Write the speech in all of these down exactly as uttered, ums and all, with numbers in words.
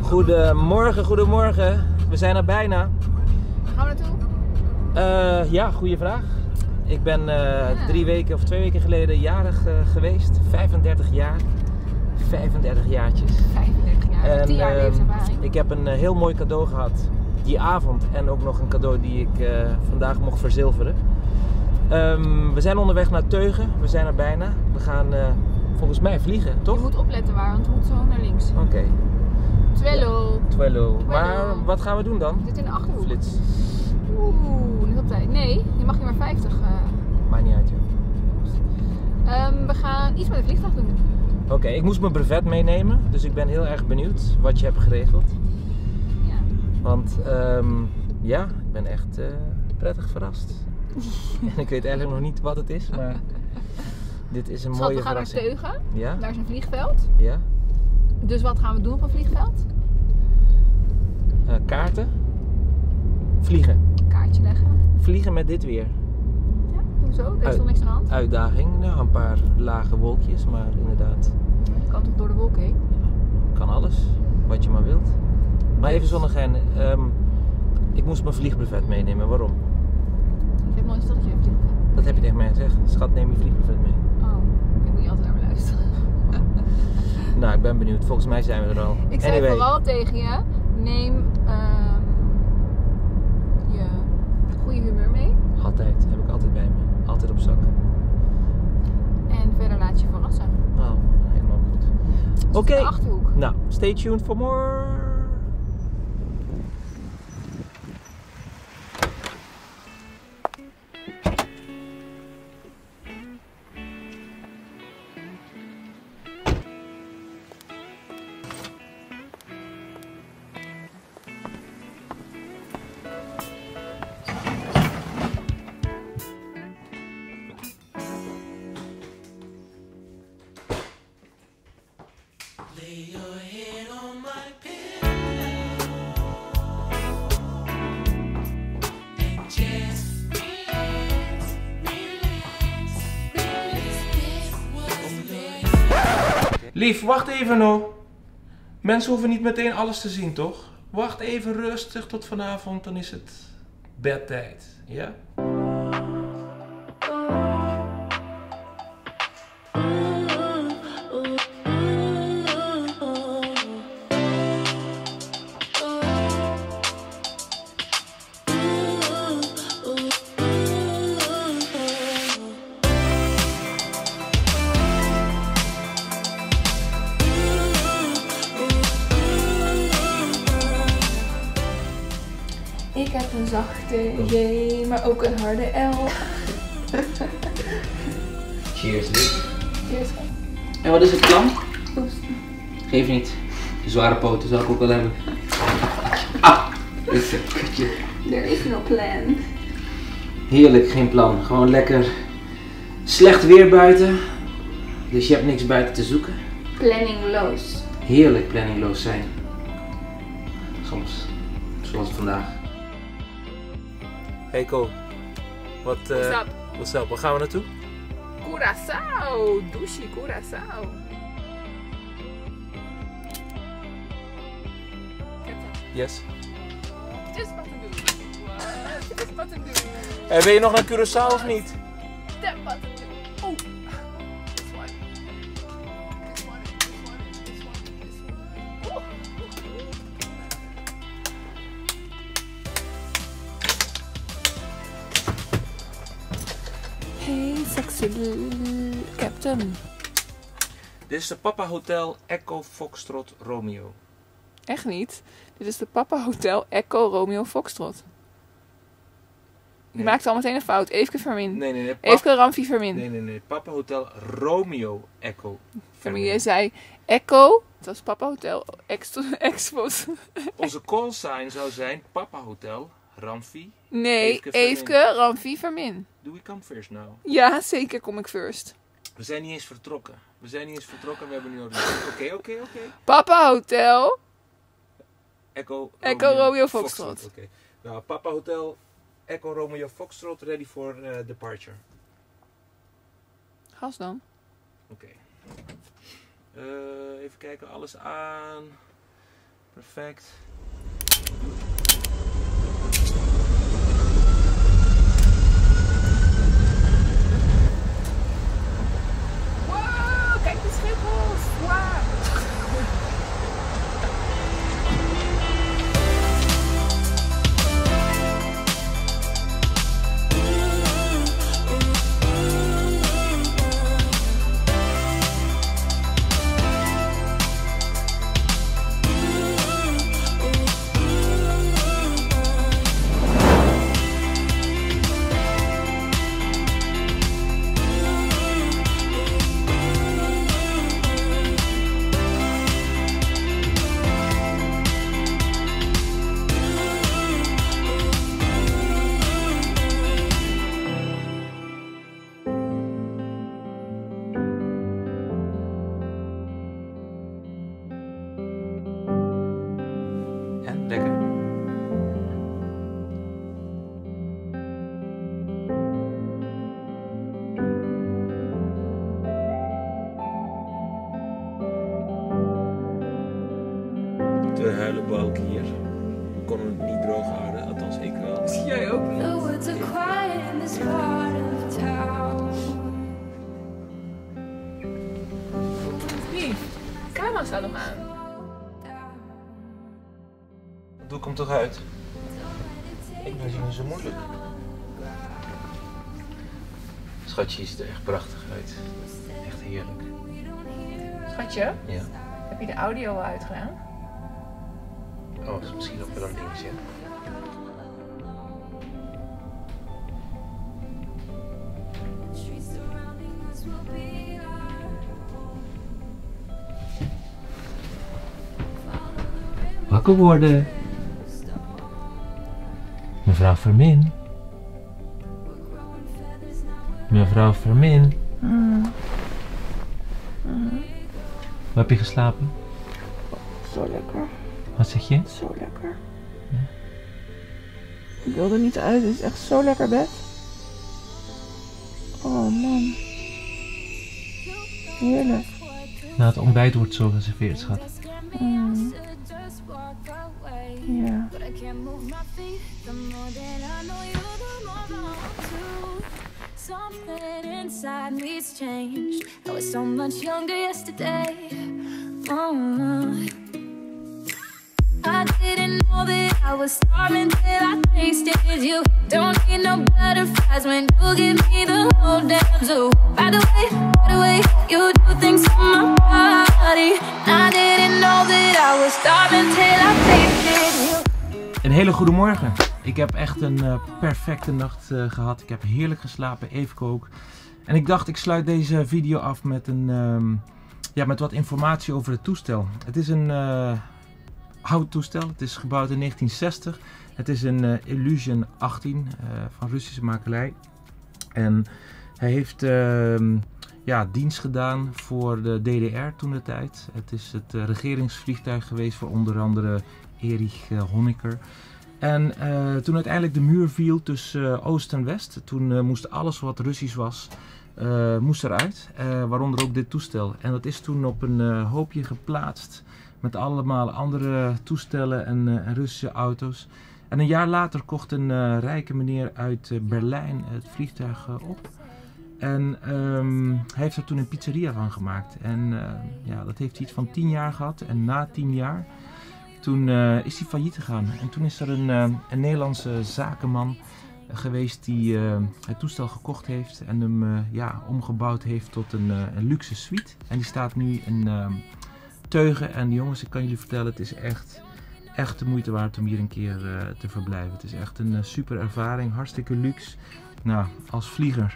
Goedemorgen, goedemorgen. We zijn er bijna. Waar gaan we naartoe? Uh, ja, goede vraag. Ik ben uh, ja. drie weken of twee weken geleden jarig uh, geweest. vijfendertig jaar. vijfendertig jaartjes. vijfendertig jaar, en, tien jaar uh, levenservaring. Ik heb een uh, heel mooi cadeau gehad die avond. En ook nog een cadeau die ik uh, vandaag mocht verzilveren. Um, we zijn onderweg naar Teugen. We zijn er bijna. We gaan uh, volgens mij vliegen, toch? Je moet opletten waar, want we moeten zo naar links. Oké. Okay. Twello. Ja, Twello. Maar wat gaan we doen dan? We zitten in de Achterhoek. Flits. Oeh, niet op tijd. Nee, je mag hier maar vijftig. Uh... Maakt niet uit, joh. Um, we gaan iets met het vliegtuig doen. Oké, okay, ik moest mijn brevet meenemen, dus ik ben heel erg benieuwd wat je hebt geregeld. Ja. Want um, ja, ik ben echt uh, prettig verrast. En ik weet eigenlijk nog niet wat het is, maar dit is een Schat, mooie we gaan verrassing. naar Teugen. Ja? Daar is een vliegveld. Ja. Dus wat gaan we doen op een vliegveld? Uh, kaarten. Vliegen. Kaartje leggen. Vliegen met dit weer. Ja, hoezo? Er is toch niks aan de hand? Uitdaging, nou een paar lage wolkjes, maar inderdaad. Je kan toch door de wolken heen? Kan alles, wat je maar wilt. Maar even zonder gein, um, ik moest mijn vliegbrevet meenemen, waarom? Ik heb nooit gezegd dat je een vliegbrevet. Dat heb je tegen mij gezegd. Schat, neem je vliegbrevet mee. Oh, ik moet niet altijd naar me luisteren. Nou, ik ben benieuwd. Volgens mij zijn we er al. Ik zei anyway. vooral tegen je, neem um, je goede humeur mee. Altijd, heb ik altijd bij me. Altijd op zak. En verder laat je verrassen. Oh, helemaal goed. Oké. Okay. Achterhoek. Nou, stay tuned for more. Lay your head on my pillow and just relax, relax, relax. Lief, wacht even nou. Mensen hoeven niet meteen alles te zien, toch? Wacht even rustig tot vanavond, dan is het bedtijd, ja? Ik heb een zachte J, maar ook een harde L. Cheers, lief. Cheers. En wat is het plan? Oeps. Geef niet. Zware poten zal ik ook wel hebben. Ah! Is het kutje. There is no plan. Heerlijk, geen plan. Gewoon lekker slecht weer buiten. Dus je hebt niks buiten te zoeken. Planningloos. Heerlijk planningloos zijn. Soms. Zoals vandaag. Hey Ko, wat, uh, What's up? what's up? Waar gaan we naartoe? Curaçao. Douche Curaçao. Yes. Just wat te doen. What? Just wat te doen. Hey, wil je nog naar Curaçao of niet? Step wat te doen. Oh. This one. This one. This one. This one. This one. Oh. Hey, sexy captain. Dit is de Papa Hotel Echo Foxtrot Romeo. Echt niet. Dit is de Papa Hotel Echo Romeo Foxtrot. Je Nee. maakt al meteen een fout. Eefke Vermin. Nee, nee, nee. Pap- Eefke Ramfi Vermin. Nee, nee, nee. Papa Hotel Romeo Echo. Vermin. Jij zei Echo. Het was Papa Hotel Expo. Onze call sign zou zijn Papa Hotel Ramfi. Nee, Eefke Vermin. Eefke Ramfi Vermin. Do we come first now? Ja, zeker kom ik first. We zijn niet eens vertrokken. We zijn niet eens vertrokken, we hebben nu al... Oké, oké, oké. Papa Hotel Echo Echo Romeo Foxtrot. Oké. Nou, Papa Hotel Echo Romeo Foxtrot ready for uh, departure. Gas dan. Oké. Okay. Uh, even kijken, alles aan. Perfect. Wow, kijk de schiphels. Wow. En lekker. De huilenbalk hier. We konden het niet droog houden, althans ik wel. Jij ook niet. The woods are quiet in this part of town. Lief, de camera staat nog aan. Doe ik hem toch uit? Ik ben zo zo moeilijk. Schatje, ziet er echt prachtig uit. Echt heerlijk. Schatje, Ja. heb je de audio al uitgedaan? Oh, dat is misschien ook wel een dingetje. Wakker worden. Mevrouw Vermin. Mevrouw Vermin. Mm. Waar heb je geslapen? Zo lekker, Wat zeg je? zo lekker. Ik wil er niet uit, het is echt zo lekker bed. Oh man. Heerlijk. Na het ontbijt wordt zo geserveerd, schat. Mm. Ja. But I can't move my feet. The more that I know you, the more I want to. Something inside me's changed. I was so much younger yesterday. Oh. I didn't know that I was starving till I tasted you. Don't need no butterflies when you give me the whole damn zoo. By the way, by the way, you do things to my body. I didn't know that I was starving till I tasted you. Een hele goede morgen. Ik heb echt een uh, perfecte nacht uh, gehad. Ik heb heerlijk geslapen, Eveke ook. En ik dacht, ik sluit deze video af met, een, um, ja, met wat informatie over het toestel. Het is een uh, oud toestel. Het is gebouwd in negentien zestig. Het is een uh, Illusion achttien uh, van Russische makelij. En hij heeft uh, ja, dienst gedaan voor de D D R toen de tijd. Het is het uh, regeringsvliegtuig geweest voor onder andere Erich uh, Honecker. En uh, toen uiteindelijk de muur viel tussen uh, Oost en West, toen uh, moest alles wat Russisch was, uh, moest eruit. Uh, waaronder ook dit toestel. En dat is toen op een uh, hoopje geplaatst met allemaal andere toestellen en, uh, en Russische auto's. En een jaar later kocht een uh, rijke meneer uit uh, Berlijn het vliegtuig uh, op. En um, hij heeft er toen een pizzeria van gemaakt. En uh, ja, dat heeft hij iets van tien jaar gehad. En na tien jaar, toen uh, is hij failliet gegaan. En toen is er een, uh, een Nederlandse zakenman uh, geweest die uh, het toestel gekocht heeft. En hem uh, ja, omgebouwd heeft tot een, uh, een luxe suite. En die staat nu in uh, Teugen. En jongens, ik kan jullie vertellen, het is echt... echt de moeite waard om hier een keer uh, te verblijven. Het is echt een uh, super ervaring, hartstikke luxe. Nou, als vlieger,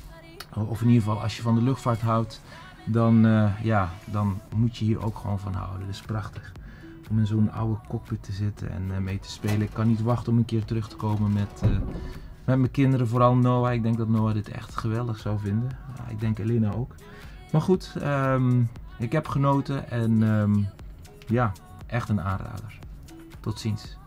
of in ieder geval als je van de luchtvaart houdt, dan, uh, ja, dan moet je hier ook gewoon van houden. Het is prachtig om in zo'n oude cockpit te zitten en uh, mee te spelen. Ik kan niet wachten om een keer terug te komen met, uh, met mijn kinderen, vooral Noah. Ik denk dat Noah dit echt geweldig zou vinden. Uh, ik denk Elena ook. Maar goed, um, ik heb genoten en um, ja, echt een aanrader. Tot ziens.